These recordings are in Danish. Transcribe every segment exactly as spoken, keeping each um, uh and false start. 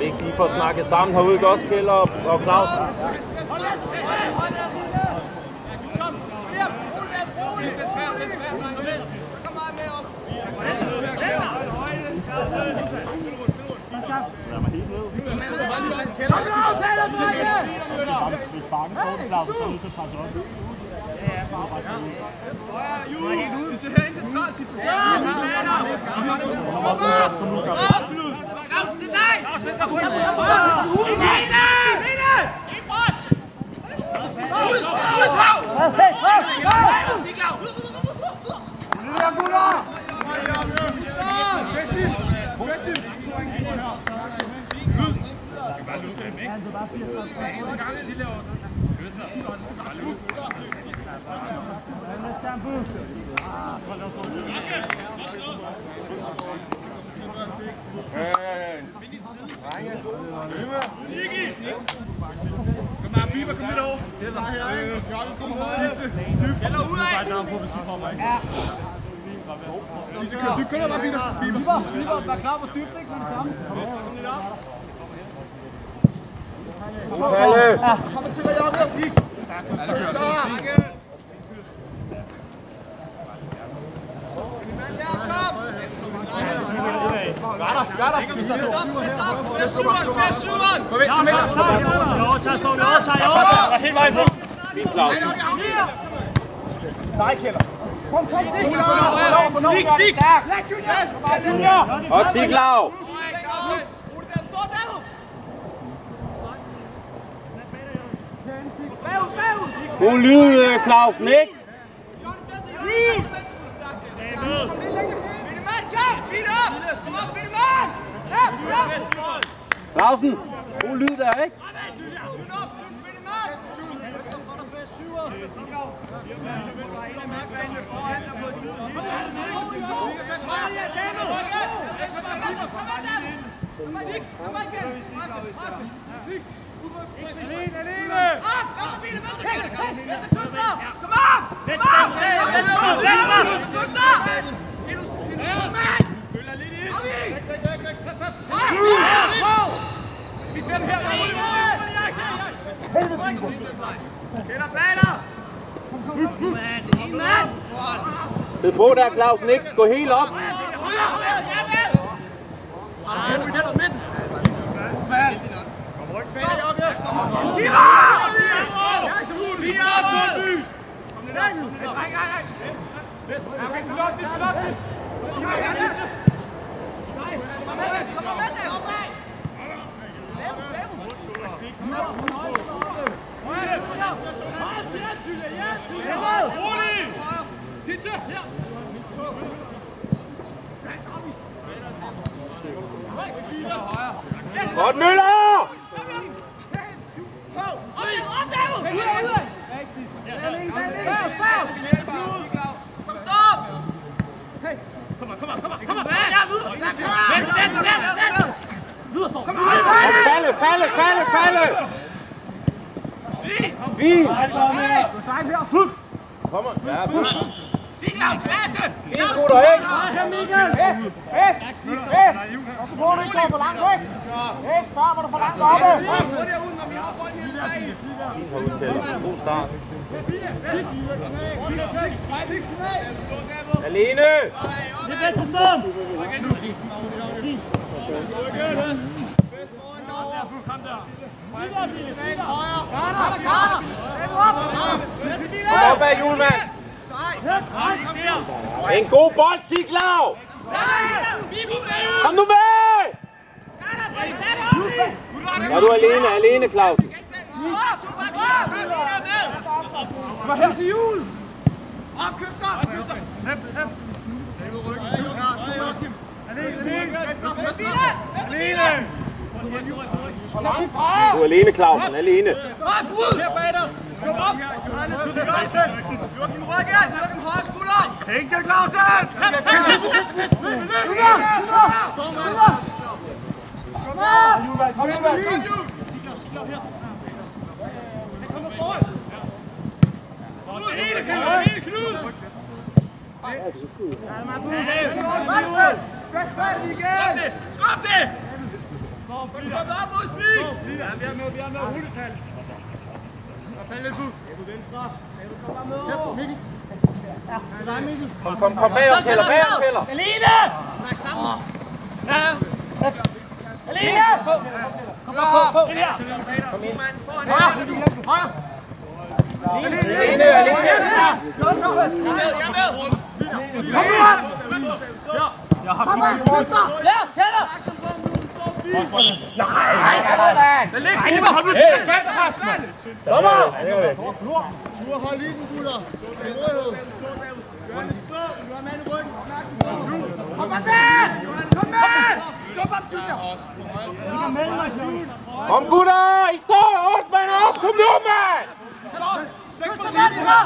Ikke lige for at snakke sammen herude, ikke også, Kjeld og, og Claus? Kom her, Biber, kom lidt over. Eller ud af! Du kører bare, Biber. Biber, Biber, vær klar på dybt, ikke? Kom lidt op. Palle! Kom til dig, Jacob. Niks. Gør der, gør der. Før syveren, før syveren. Kom ind, kom ind. Jeg overtager, står vi overtager, jeg overtager. Helt vejen på. Fint, Claus. Nej, Kjeld. Kom, kom, Sig, sig. Sig. Og Siglaug. God lyd, Clausen, ikke? Clausen, god lyd der, ikke? Sid på der, Clausen, ikke? Gå helt op. Godt, Møller! Falde, falde, falde, falde! Fint! Kom on, ja, fuld. Siglaug, klasse! En gutter, ikke? Her, Mikkel! S! S! S! Du får ikke gå for langt, ikke? Ikke? Før var du for langt oppe! God start. Alene! Det er bedste storm! Kom der! Kom op bag Julemand! En god bold, Siglaug! Kom nu med! Er du alene, alene, Clausen? Kom her til jul! Op, Køster! Du er alene, Clausen, alene. Her bag dig! Skub op! Joachim Rødger! Joachim højre skulder! Tænk jer, Clausen! Kom her! Kom her! Kom foran! Ud! Knud! Skub det! Skub det! op mod Sniks! Ja, vi er med, vi er med. Rullepal. Fald lidt ud. Kom bare med over. Mikkel. Ja, det er Mikkel. Kom, kom, kom bag os, Kælder, bag os, Kælder. Aline! Snak sammen. Ja. Aline! Kom op, på, på. Kom ind. Højre. Højre. Aline, Aline. Kom med. Kom nu op. Ja, kom med. Ja, Kælder. Nej, nej, nej. Den ligger Bieber, hold nu til. Fand Rasmus. Dommer. Du har holdt i den, gutter. Johannes, stå. Du har mand i ryggen. Kom med. Kom med. Skub op, Junior. I kan melde mig, Junior. Kom, gutter. I står otte mand op. Kom nu, mand. Stop. Sæk på venstre.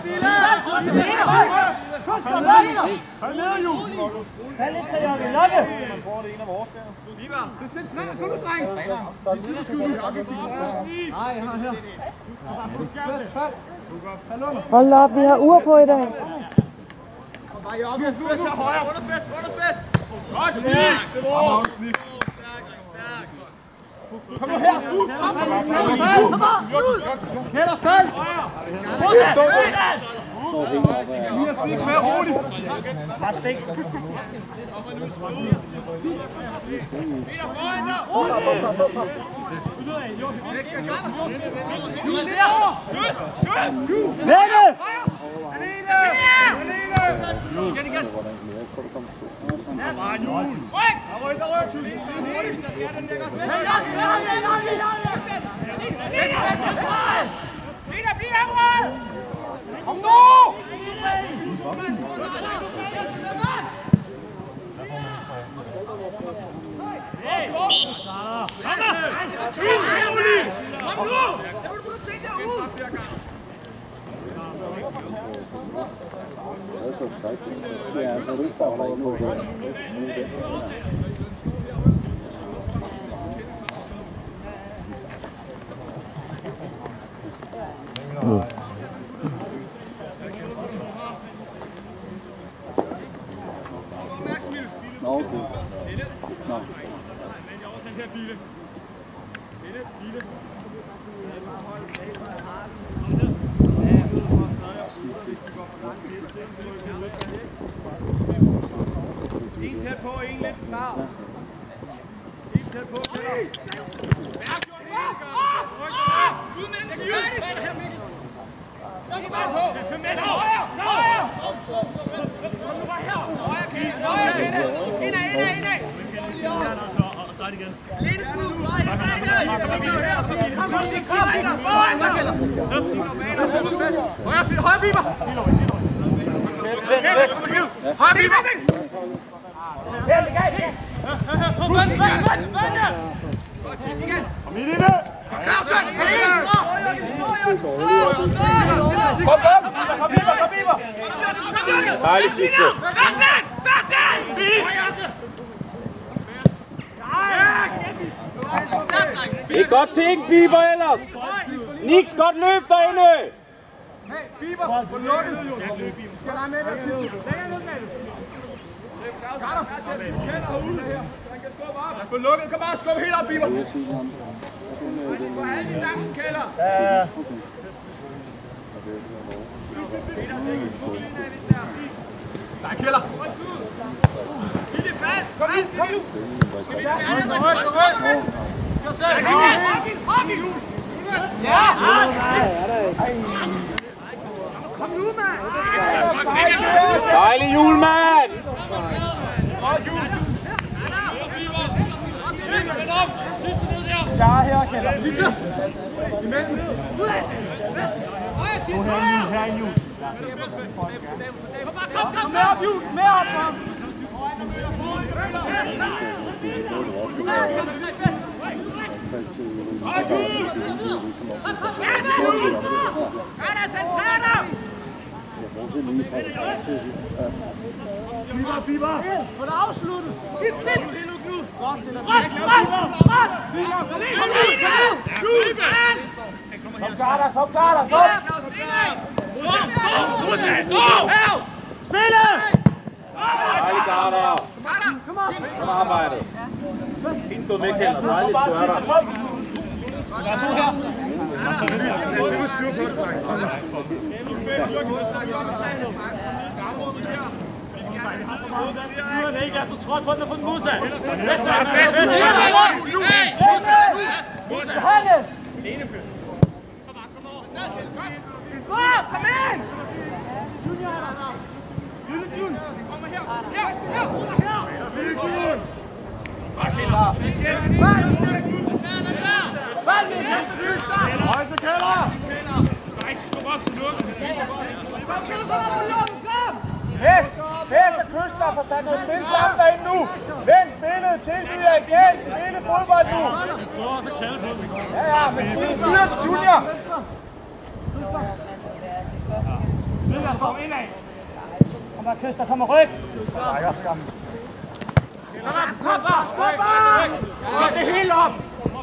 Kom ned. Kom ned, Junior. Fald lidt, så vi lokke. Det er centralt. Kom nu, dreng. Vi sidder sgu nu. Nej, jeg har her. Hold op, vi har uger på i dag. Bare Jørgen. Du er så højre. Underfest, underfest. Godt, Snik. Det var Snik. Kom nu her. Kom nu. Kom nu. Kælder, fald. Vi har Snik med hurtigt. Lad stik. Peter, foran dig. Mette! Aline! Aline! Igen, igen! Ja, bare Jul! Ryk! Ryk, ryk! Peter, bliv herfra! Kom nu! Kom nu! Jeg vil du stikke derude! Ja, så det får der ikke noget. Nå, okay. Nå. En tæt på, en lidt klar. En tæt på, Kælder. Ud med den styr! Kom bare på! Kom med dig! Højre! Højre! Kom nu bare her! Højre, Kælder! Højre, Kælder! Indad, indad, indad! Lene, du! Højre, højre, Bieber! Højre, Bieber! Helt i gang, igen! Vend, vend, vend, vend! Kom i det! Clausen! Kom, kom! Kom, Bieber, kom, Bieber! Dejligt, Titze. Færsten! Færsten! Det er godt tænkt, Bieber, ellers. Sniks, godt løb derinde. Hey, Bieber, få lukket! Skal der med dig? Carter! Kælder herude her! Han kan skubbe op! Lad os få lukket! Kom bare, skub helt op, Bieber! Få alle de stangen, Kælder! Ja. Der er Kælder! Giv det fast! Kom ind! Kom nu! Skal vi gerne have højt og højt? Hop i! Ja! Kom nu, mand! Dejlig jul, mand. Jeg er her, Kælder. Titze! I midten! Nu her i jul, her i jul. Kom, kom, med op, Jul! Med op, kom! Bieber, Bieber! Få det afsluttet! Hit, hit! Godt, det er ret, ret, ret! Kom, Carter, kom, Carter, kom! Spille! Dejlig, Carter. Carter! Godt arbejdet. Fint gået med, Kjeld. Dejligt, du er der. Syren ikke er så trådt på den og få den Musa. Hannes! Kom ind! Lille Jun! Kom her! Her! Her! Lille Jun! Højse kælder! Pæs! Pæs og Køstner får sat noget spil sammen derinde nu! Vend spillet, tilbyder jer igen! Spille fodbold nu! Ja, ja, men videre til Junior! Videre, kom indad! Kom her, Køster, kom og ryk! Kom her, kom her! Kom det hele op!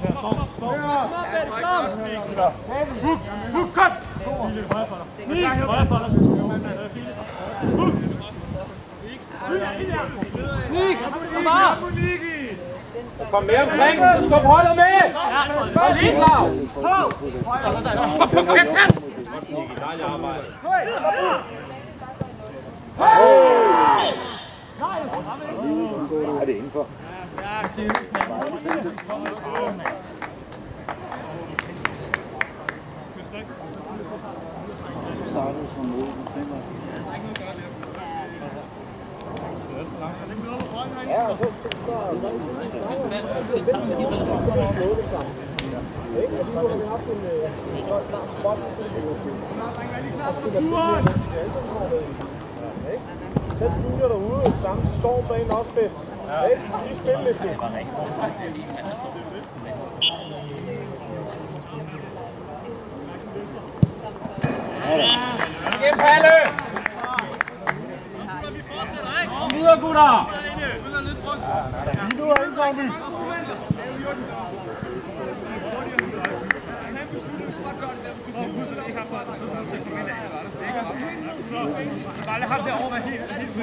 Huk, kom! Ni! Højre for dig! Kom bare! Kom med omkring, så skub holdet med! Kom lige klar! Dejligt arbejde. Er det indenfor? Startede som mål. Ja, og så Sæt Junior derude, samme storm banen også bedst. De spiller lidt det. Igen, Palle! Kom videre, gutter! Lige nu er en zombie. Bare lad ham derovre være helt fri.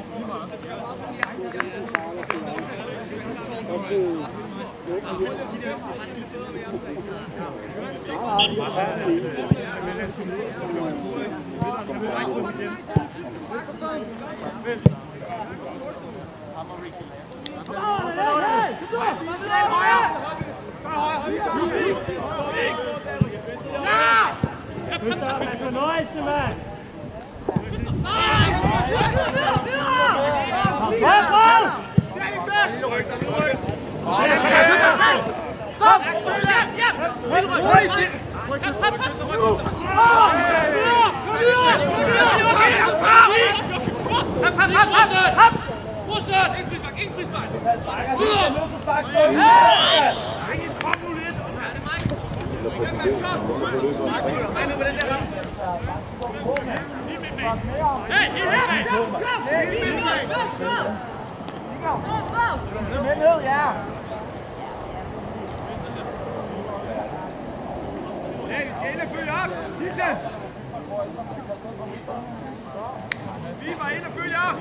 Fornøjelse, mand! Vi var inde og følge op!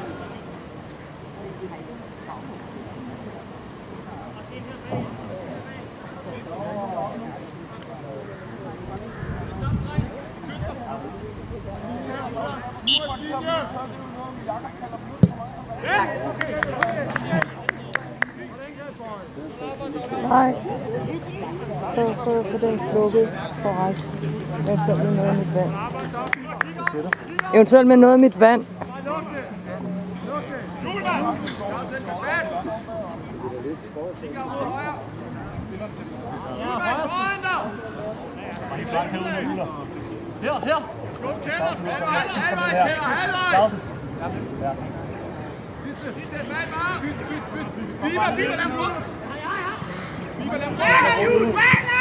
Nej. Så prøv at få den slukket korrekt. Eventuelt med noget af mit vand. Eventuelt med noget af mit vand. Her, her! Skub kælder! Halvvej, kælder! Halvvej! Sidste mand, bare! Biber, biber, lad ham rundt! Biber, lad ham rundt!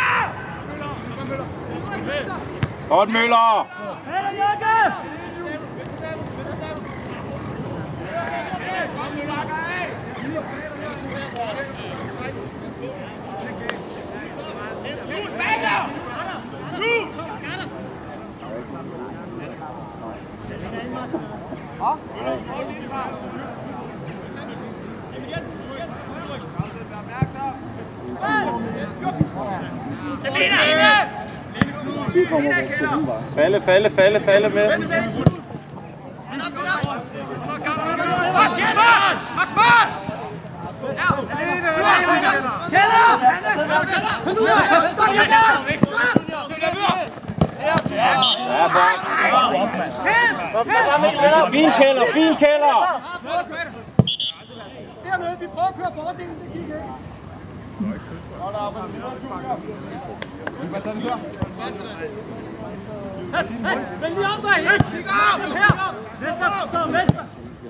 Godt, Møller! Halvvej, Jørgens! Kom nu, lakker af! Jul, bager! Jul! Ja? kommer væk til den vej. Falde, falde, falde, falde med. Ja, tak. Fin kælder, fin kælder. Dernede, vi prøver at køre fordelen, det gik ikke. Vend lige om dig! Her! Vester, stå, Vester!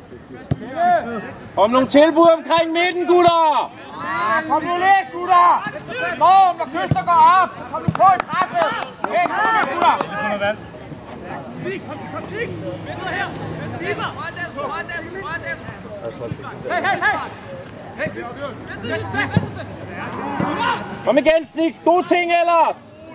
Om nogle tilbud omkring midten, gutter! Ja, kom nu lidt, gutter! Morgen, når Køster går op, så kom nu på i presset! Hey, kom nu, gutter! Stik! Stik! Vend nu her! Stiber! Hey, hey, hey! Kom igen, Sniks. God ting ellers.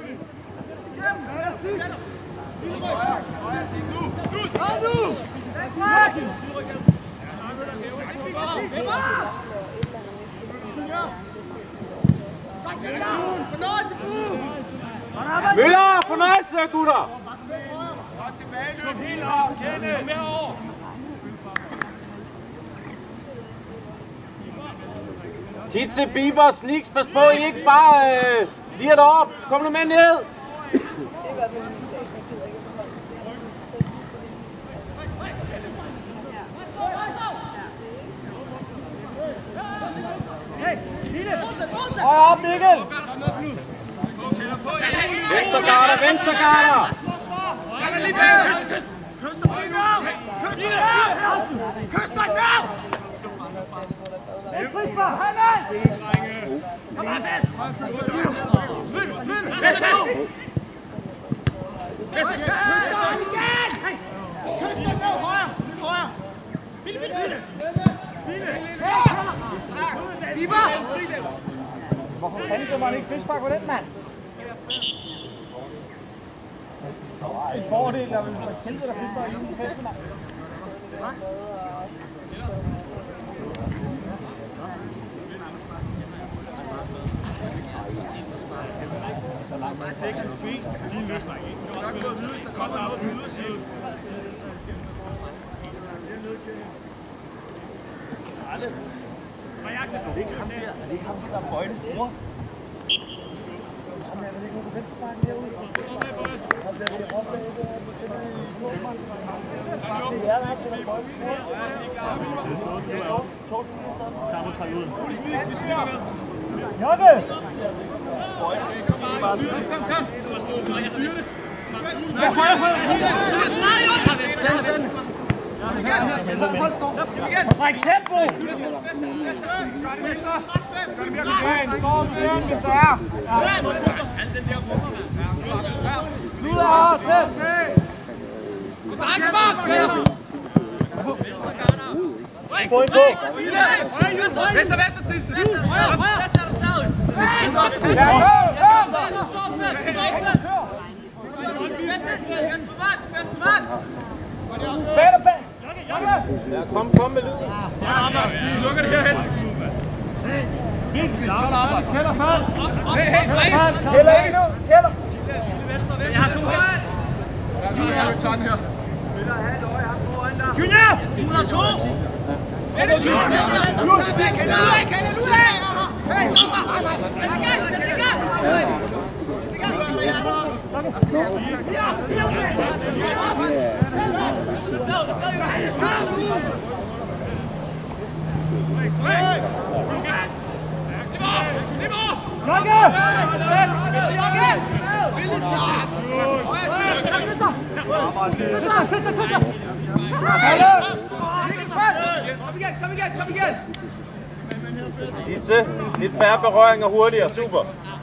Møller, fornøjelse, gutter. Titze, Bieber, Sniks, pas på, I ikke bare øh, lige er deroppe. Kom nu med ned. Høj op, Mikkel! Venstregarder, venstregarder! Køster på nu! Køster nu! Kom her, Vest! Mød, mød! Køster! Køster igen! Køster nu! Højre! Højre! Vildt, vildt, vildt! Biber! Hvorfor fanden gør man ikke frispark på den, mand? En fordel, der vil for helvede, der frispark i den fælde, mand. Det er ikke hans ben. Lige løfter ikke. Du har nok gået videre, der kommer noget på ydersiden. Arne. Er det ikke ham der? Er det ikke ham, der er Bøjnes bror? Ham der, er det ikke noget på venstrebakken derude? Ham der, det er råbt af det. Det er altså, der er Bøjnes bror. Der må trække ud. Vi skal gøre. Jokke! Kom, kom! Ja, højre, højre! Træk tempo! Står mere, hvis der er! Ud af os! Dreng bak! Gå ind på! Vester, vester, Tilse! Vester, vester er du stadig! Ja, gå! Vester, bak! Vester, bak! Bag, bag! Ja, kom, kom med lyden. Vi lukker det herhen. Fint, skal vi starte arbejde. Kælder, fald. Hey, hey, hey. Kælder ikke nu. Kælder. Jeg har to her. Jeg har to her. Junior! Du har to. Er det Junior? Junior! Kælder, kælder, nu af! Hey, dommer! Sæt i gang, sæt i gang! Sæt i gang! Ja, Titze, lidt færre berøringer hurtigere. Super.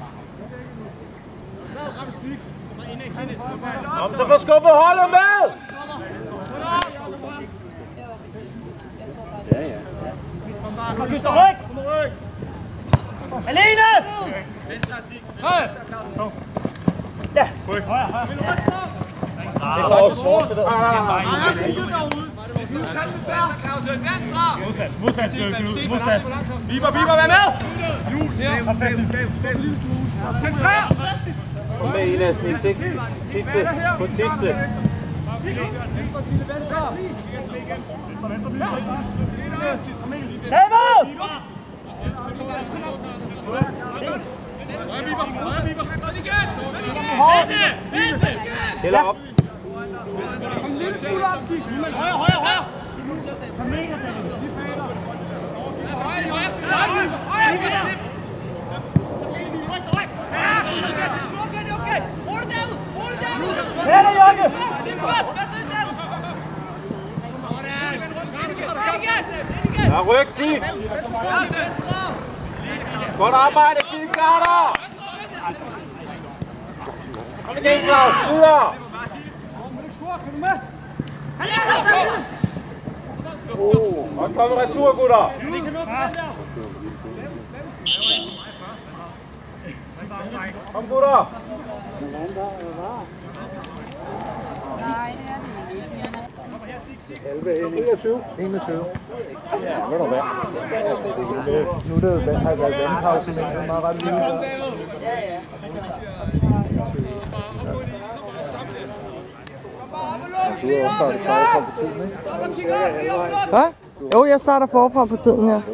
Kom så, få skubbet holdet med! Ja, ja. Kom, Køster, ryg! Alene! Ja. Højre, højre. Det er også svårt, det der. Modsat, modsat, modsat. Biber, Biber, vær med! Jul, her. Centrer! Kom med Ina Sniks, ikke? Titse, på Titse. David! Hælder op. Højre, højre, højre! Ja, ryk, sig! Godt arbejde, Kildgarder! Kom igen, Claus, videre! Og kom retur, gutter! Kom, gutter! Nej, det er det ikke. enogtyve. enogtyve. Ja, hvad er der værd? Nu er det jo har været vandpause, men det er meget ret vildt. Ja, ja. Du har også startet forfra på tiden, ikke? Hvad? Jo, jeg starter forfra på tiden, ja.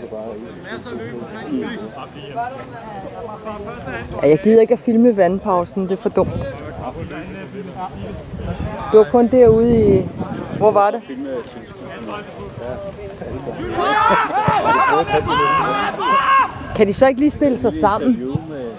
Ja, jeg gider ikke at filme vandpausen, det er for dumt. Det var kun derude i... Hvor var det? Kan de så ikke lige stille sig sammen?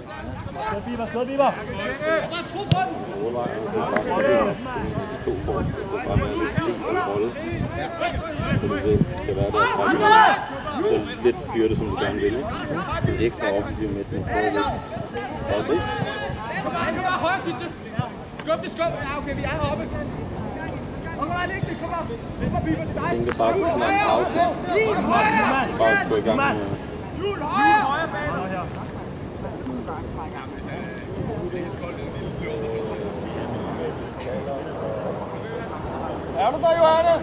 Lidt styrte, som du gerne vil, ikke? Det er ekstra offensiv midt, men så er det lidt. Og det. Kom bare, højre, Titse! Skub det, skub! Ja, okay, vi er heroppe. Kom bare, læg det, kom op! Læg mig, Biber, det er dig! Jeg tænkte bare, så skal man pause. Bare gå i gang med... Jul, højre! Højre bane! Er du der, Johannes?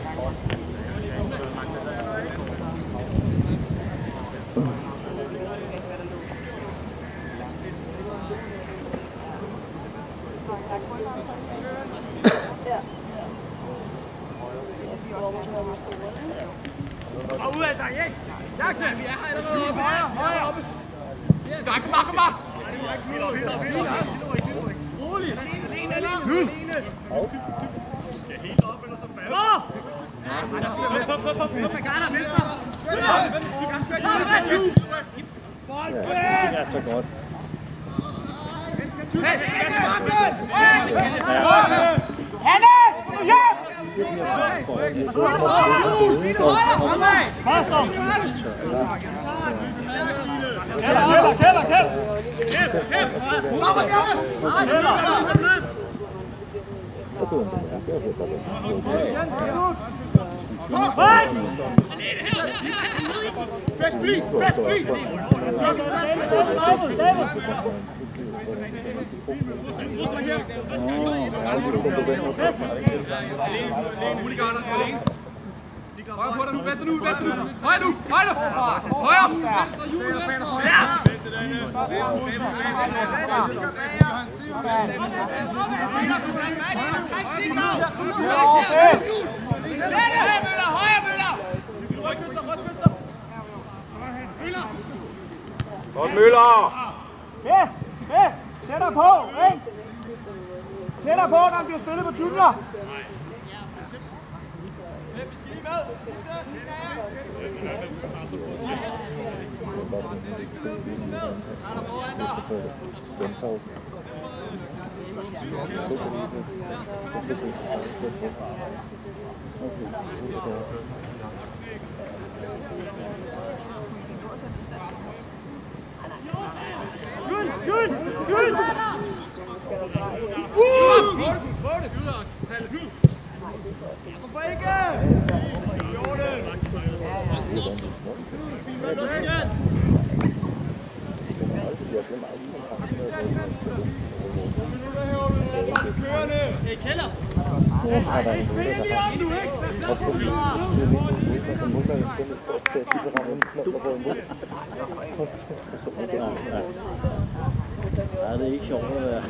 Og ud af dig, ikke? Jagte! Vi er her allerede oppe. Højre, højre oppe. Der, kom bare, kom bare! Helt op, helt op, helt op. Rolig! Alene, alene! Ja, helt op, eller så falder. Kom, kom, kom! Kom, Garder, venstre! Vi kan spille det! Ja, det er så godt. Hey, Hannes! Ja! Kælder, kælder, kælder! Fast bliv! Fast bliv! Højre på dig nu, venstre nu, venstre nu! Højre nu, højre! Højre! Venstre, hjul, venstre! Ja! Højre, Møller! Godt, Møller! Yes, yes, tættere på, ikke? Tættere på, når han bliver spillet på junior. Jul, jul, jul! Hvorfor ikke? Hey, Keller! Ja, det er ikke sjovt at være.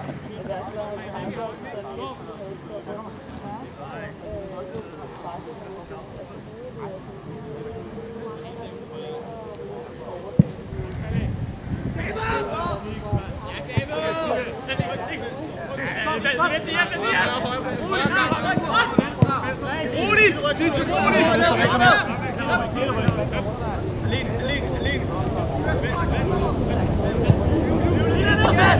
Rudi! Tid til Rudi! Alene, alene, alene. Kom igen,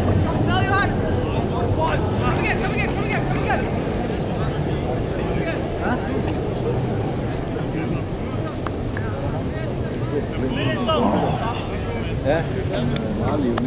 kom igen, kom igen, kom igen! Ja, meget livende.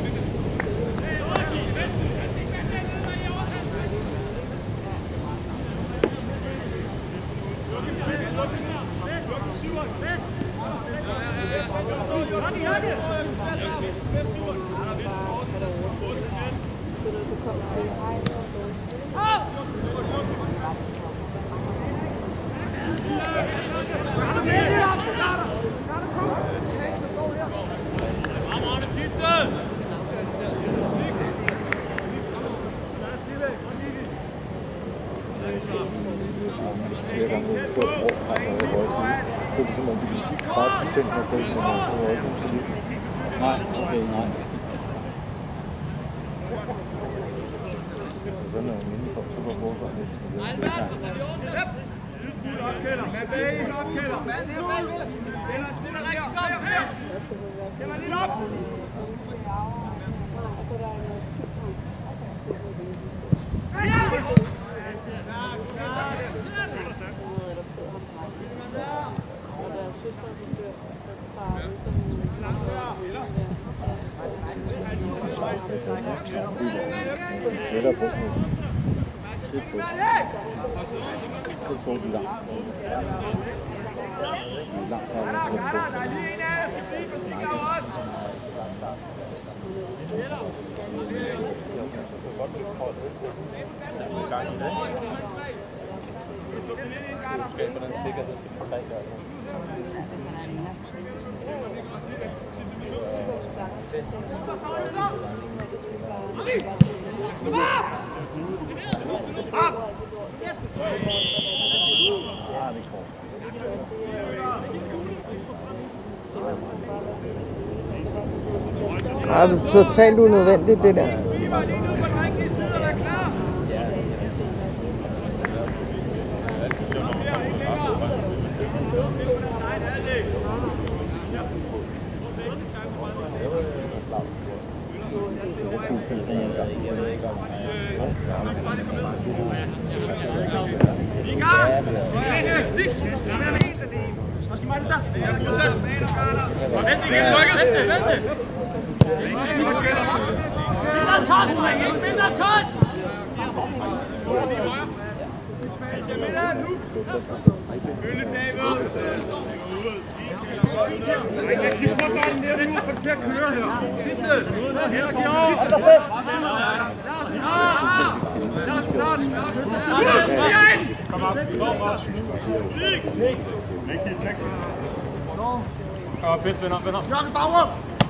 Nej, okay, nej. Sådan er jo minde på, så går det godt lidt. Sætter på nu. Sæt på. Sæt på den langt. Langt her er det skaber den sikkerhed til de tre gange. Ah, det er totalt unødvendigt, det der. Kom, bedst venner, venner. Jørgen Bauer!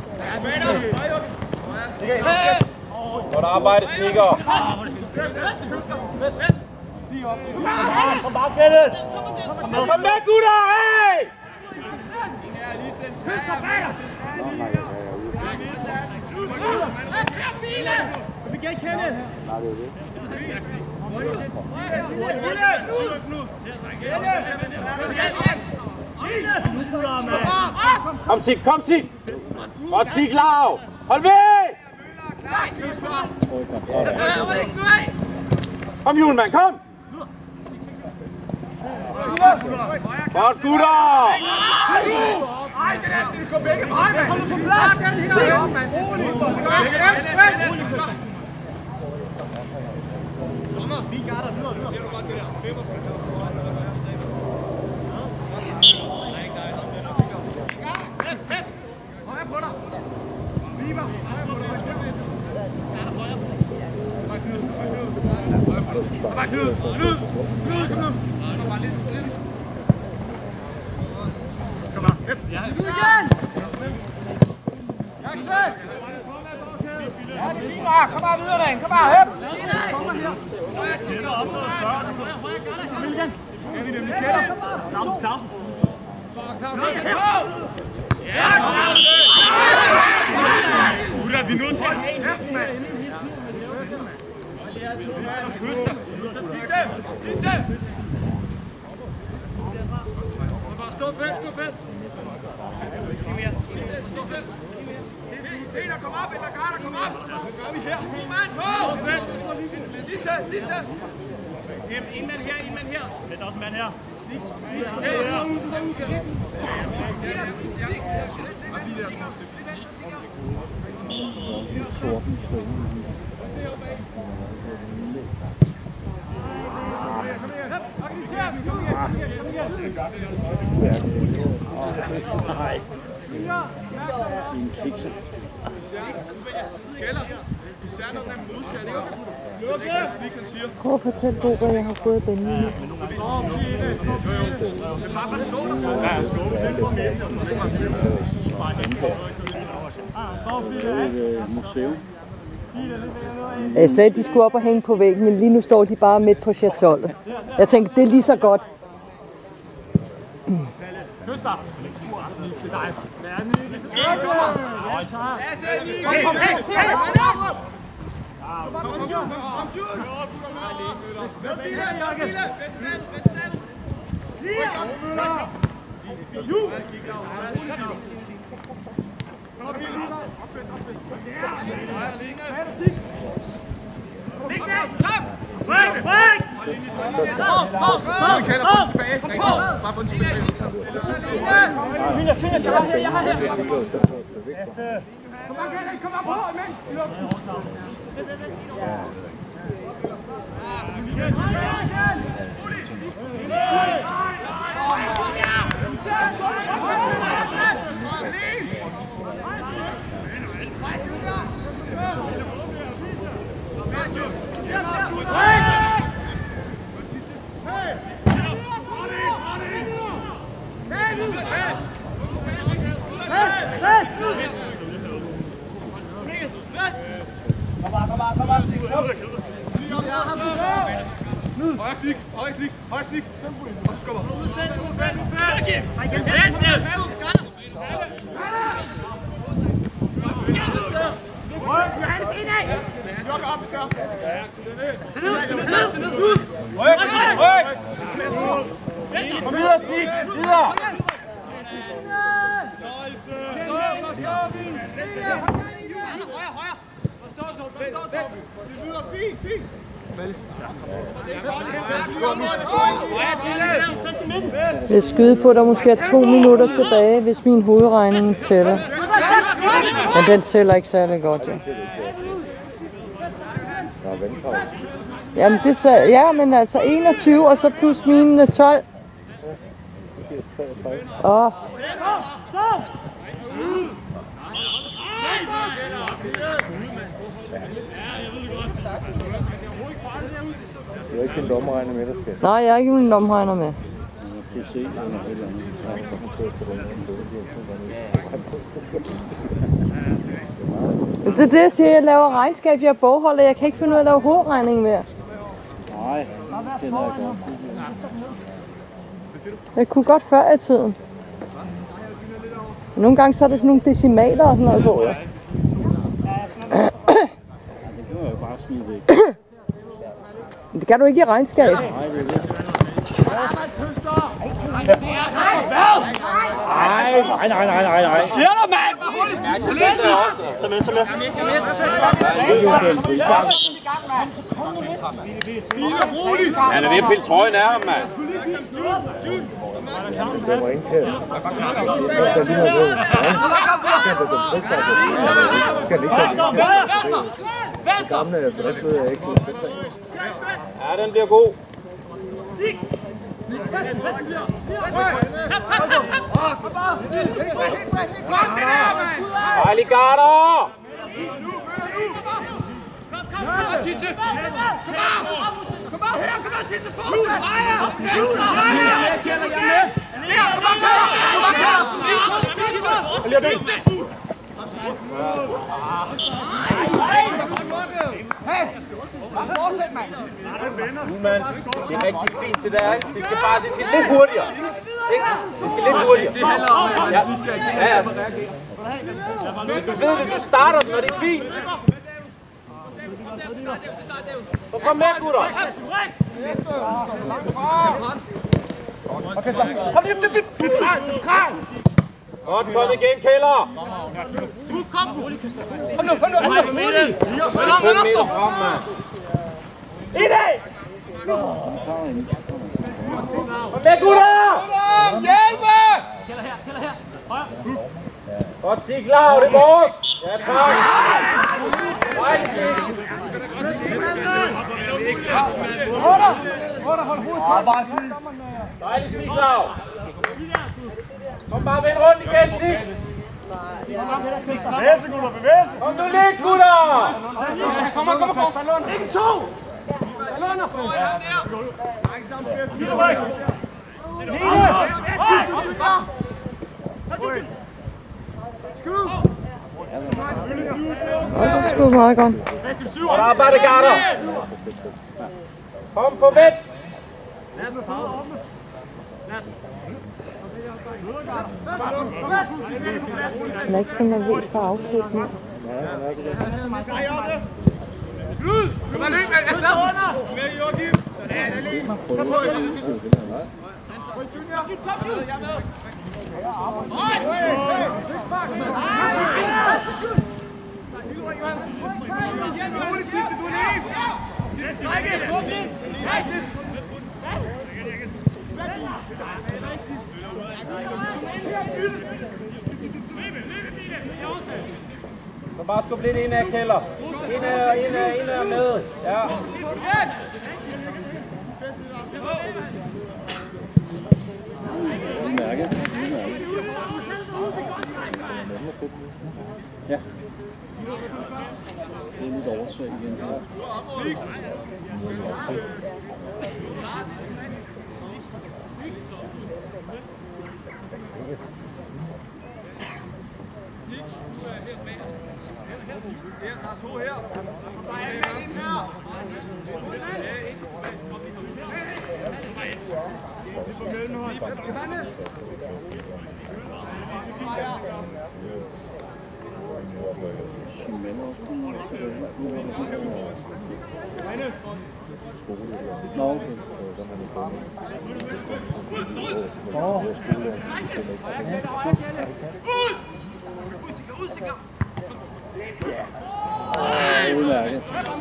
Godt arbejde, Stikker. Kom bare, Kenneth! Kom med, gutter! Hey! Kom igen, Kenneth! Kom, Sig, kom, Sig! Godt, Sig, Lav! Hold ved! Kom, Julemand, kom! Godt, gutter! Ej, det er det, går begge veje, mand! Kom nu på plads! Se op, mand! Sommer, vi garder videre, videre. Ser du godt det der? Højre på dig! Viber! Højre på dig! Bare Knud! Knud! Knud! Kom nu! Kom bare! Ja! Nu igen! Jackson! Ja, Kom bare, kom bare videre derinde, kom bare, høp! Skal vi nemlig kælder? Clausen, Clausen. Ja, Ulla, vi er nødt til at have en hæft, mand. Kyster. Stå felt, stå felt. Peter, kom op, eller Garder, kom op. Hvad gør vi her? God mand, på! Sidste, sidste. En mand her, en mand her. Det er også en mand her. Slik, slik. Prøv at fortælle Bo, hvad jeg har fået af Benjamin. Museum. Jeg sagde, at de skulle op og hænge på væggen, men lige nu står de bare midt på chatollet. Jeg tænkte, det er lige så godt. Kyster! Højre flik, højre flik, højre flik. Og så skubber. Kom videre, Snik! Videre! Jeg skyder på, at der måske er to minutter tilbage, hvis min hovedregning tæller. Men den tæller ikke særlig godt, ja. Jamen det så, ja, men altså enogtyve, og så plus mine tolv. Åh. Det er ikke en dommerregner med, der skal. Nej, jeg er ikke en dommerregner med. Det er det, jeg siger, jeg laver regnskab, jeg er bogholder, jeg kan ikke finde ud af at lave hovedregning mere. Nej, det kender jeg godt. Jeg kunne godt før i tiden. Nogle gange så er der sådan nogle decimaler og sådan noget på. Ja. Det kan man jo bare smide væk. Det kan du ikke i regnskab. Nej, det er det. Nej, nej, nej, nej, nej, nej. Sker der, mand? Ja, til lidt også. Til lidt, til lidt. Han er ved at pille trøjen af ham, mand. Det var indkæret. Det skal lige have råd. Skal det ikke have det gamle drift, jeg ikke. Ja, den bliver god. Ejlig Garder! Kom bare, Titse! Kom bare! Kom bare her! Kom bare, Titse! Fortsæt! Ejer! Jeg kender jer med! Der! Kom bare, Garder! Kom bare, Garder! Fortsæt, mand! Nu, mand. Det er rigtig fint, det der, ikke? Det skal bare, det skal lidt hurtigere. Ikke? Det skal lidt hurtigere. Det handler om, at vi skal Ja, ja. Du ved det, du starter den, og det er fint. Så kom med, gutter. Okay, stop. Kom lige, det er Godt, kom igen, Kælder. Kom nu, kom nu, kom nu. fem meter frem, mand. I dag! Kom med, gutter. hjælpe! Kælder her, kælder her. Højre. Godt, sig klar, det er vores. Ja, tak. Dejligt, Sig. Hold Hold hold hovedet. Dejligt, Sig klar. Kom bare vend rundt igen, Sig. Bevægelse, gutter, bevægelse! Kom nu lidt, gutter. Kom, kom, kom, kom. Ikke to! Og det er sgu meget godt. Godt arbejde, Garter. Kom, få midt. Han er ikke så nervøs for afslutningen. Kom så løb, jeg slår under! Med Joachim! Sådan, det er lige. Kom på, jeg skal Så bare skub lidt ind af, Kælder. Ind af, ind af, ind af med. Ja. Udmærket. Ja. Det er lidt oversvagt igen. Der er to her. Der er en her. Nå, okay. Udmærket.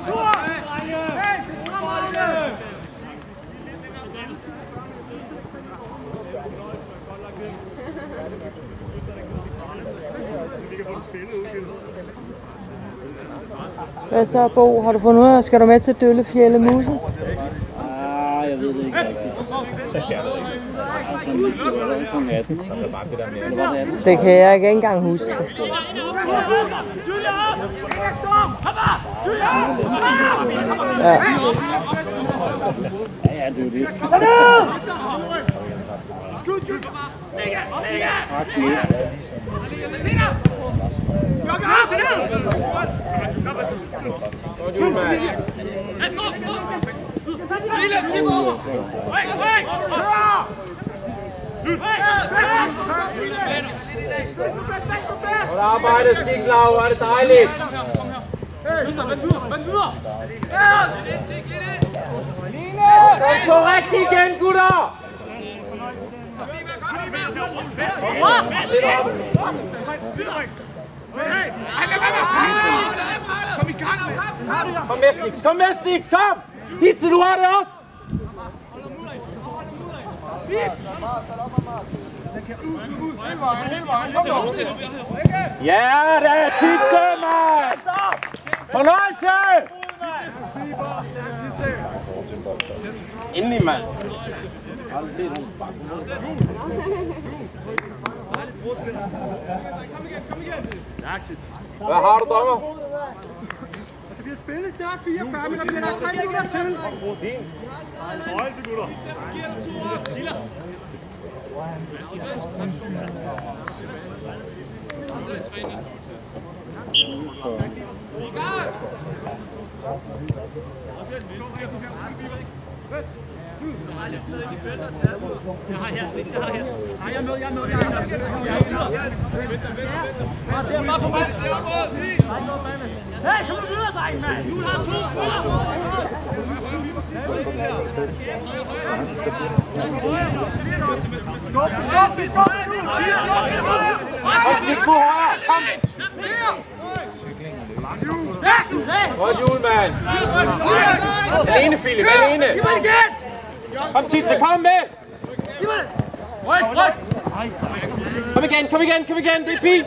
Hvad så, Bo? Har du fundet ud af, skal du med til Døllefjælde Muse? Ah, jeg ved det ikke rigtigt. Sådan atten, ikke? Eller var det atten? Det kan jeg ikke engang huske. Ja. Ja, ja, det er jo det. Tak, Godt arbejde, Siglau. Er det dejligt? Kom korrekt igen, gutter! Kom med, Sniks. Kom med, Sniks. Kom! Tisse, du har det også! Ja, det er Tisse, mand! Fornøjelse! Endelig, mand. Hvad har du, dommer? Det bliver spillet snart fireogfyrre, men der bliver der tre minutter til. Fint. Forholdelse, gutter. Hey, kom nu videre, dreng, mand! Nu har to Stop, stop, stop! Kom, Sniks på højre! Kom! Godt hjul, mand! Alene, Philip, alene! Kom, Titze, kom med! Kom igen, kom igen, kom igen, det er fint!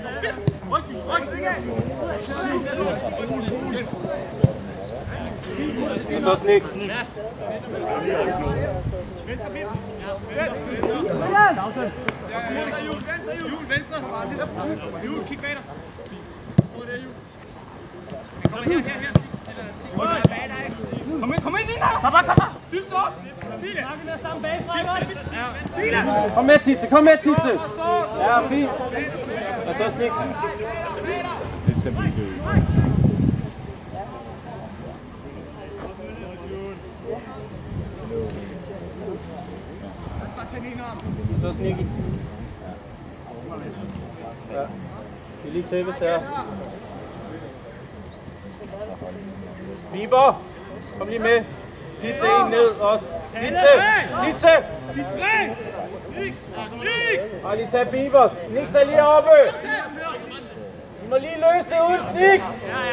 Og så Sniks. Hjul, venstre! Hjul, kig bag dig! Kom her, her, her! Kom ind, kom ind, Nina! Kom bare, kom bare! Dybt os! Snakke med sammen bagfra, Kom med, Titze, kom med, Titze! Ja, fint! Og så Sniks. Det er simpelthen ikke. Og så Snikke. Ja. Det er lige tæppes her. Biber, kom lige med. Titze en ned også. Titze! Titze! De tre! Og lige tage Bibers. Sniks er lige oppe. I må lige løse det uden Sniks.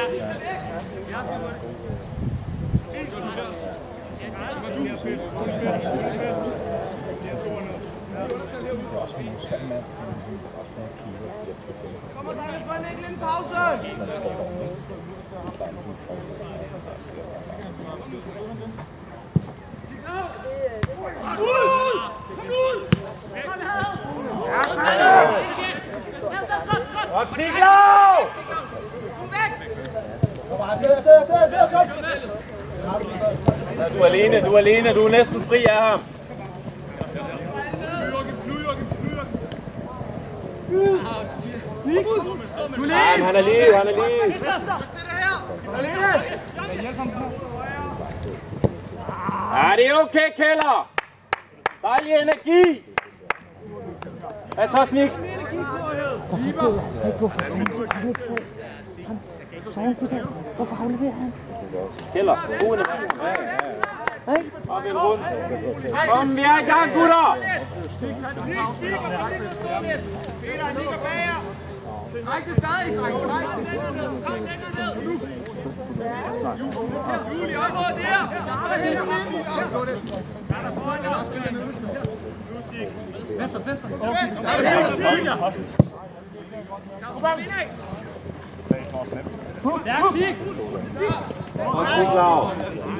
Kommer der lidt for en enkelt pause? Godt, Siglaug! Du er alene, du er alene, du er næsten fri af ham. Ja, han er lige, han er lige. Ja, det er okay, Keller. Dejlig energi. Hvad så, Sniks? Hvorfor afleverer han? Keller, god energi. Op en runde. Kom, vi er i gang, gutter. Træk det stadig, dreng. Træk det. Juli, op der. Venstre, venstre. Stærk Sig! Og Siglaug.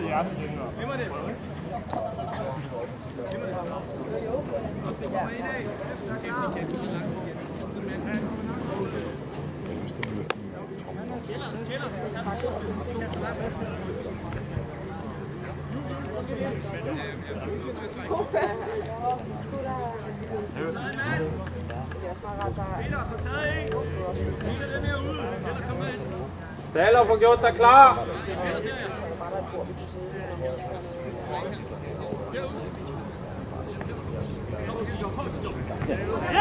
Daler, få gjort dig klar. Ja!